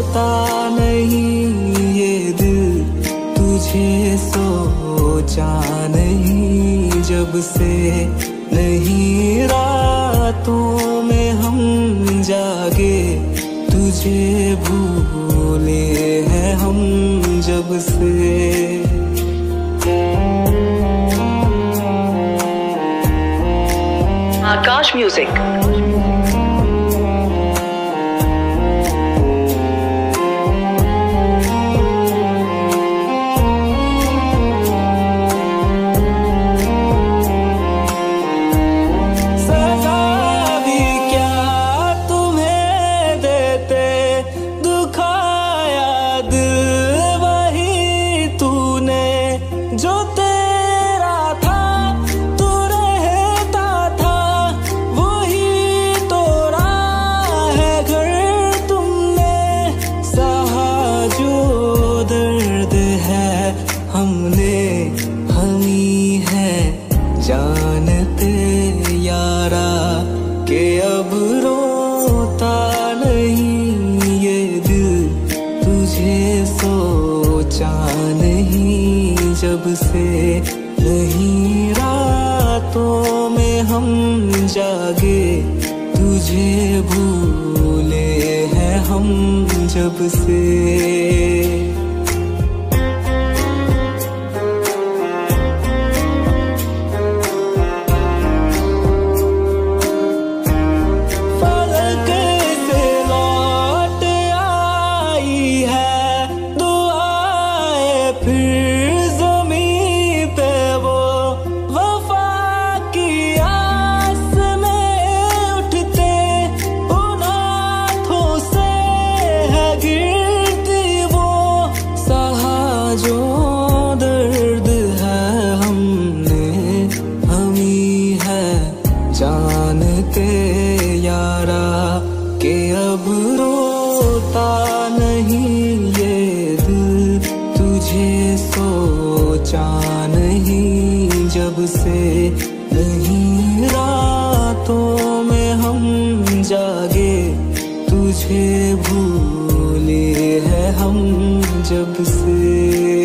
रोता नहीं ये दिल, तुझे सोचा नहीं जब से नहीं रातों में हम जागे, तुझे भूले हैं हम जब से। आकाश म्यूजिक। जो तेरा था तू रहता था, वही तोड़ा है घर तुमने। सहा जो दर्द है हमने, हमी है जानते यारा के अब रोता नहीं ये दिल, तुझे सोचा नहीं जब से नहीं रातों में हम जागे, तुझे भूले हैं हम जब से। जो दर्द है हमने, हमी है जानते यारा के अब रोता नहीं ये दिल, तुझे सोचा नहीं जब से नहीं रातों में हम जागे, तुझे भूले हैं हम जब से।